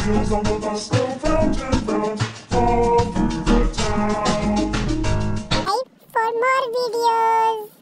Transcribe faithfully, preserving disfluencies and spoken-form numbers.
wheels on the bus go round and round all through the town. Subscribe for more videos.